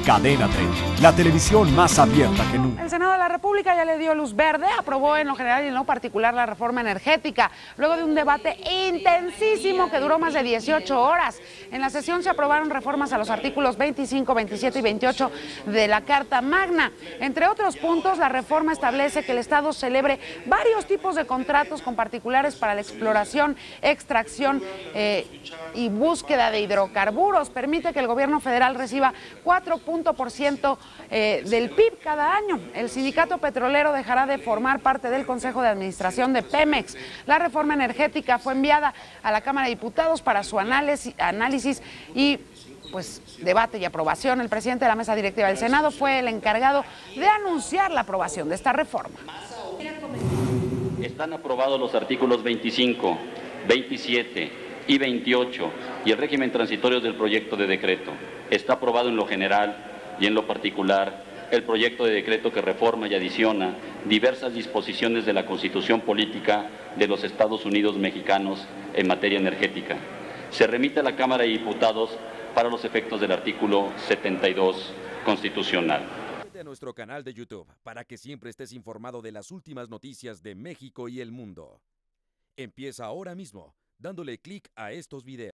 Cadena 30, la televisión más abierta que nunca. El Senado de la República ya le dio luz verde, aprobó en lo general y en lo particular la reforma energética, luego de un debate intensísimo que duró más de 18 horas. En la sesión se aprobaron reformas a los artículos 25, 27 y 28 de la Carta Magna. Entre otros puntos, la reforma establece que el Estado celebre varios tipos de contratos con particulares para la exploración, extracción y búsqueda de hidrocarburos. Permite que el gobierno federal reciba 4% del PIB cada año. El sindicato petrolero dejará de formar parte del Consejo de Administración de Pemex. La reforma energética fue enviada a la Cámara de Diputados para su análisis y debate y aprobación. El presidente de la mesa directiva del Senado fue el encargado de anunciar la aprobación de esta reforma. Están aprobados los artículos 25, 27 y 28 y el régimen transitorio del proyecto de decreto. Está aprobado en lo general y en lo particular el proyecto de decreto que reforma y adiciona diversas disposiciones de la Constitución Política de los Estados Unidos mexicanos en materia energética. Se remite a la Cámara de Diputados para los efectos del artículo 72 constitucional. Suscríbete a nuestro canal de YouTube para que siempre estés informado de las últimas noticias de México y el mundo. Empieza ahora mismo dándole clic a estos videos.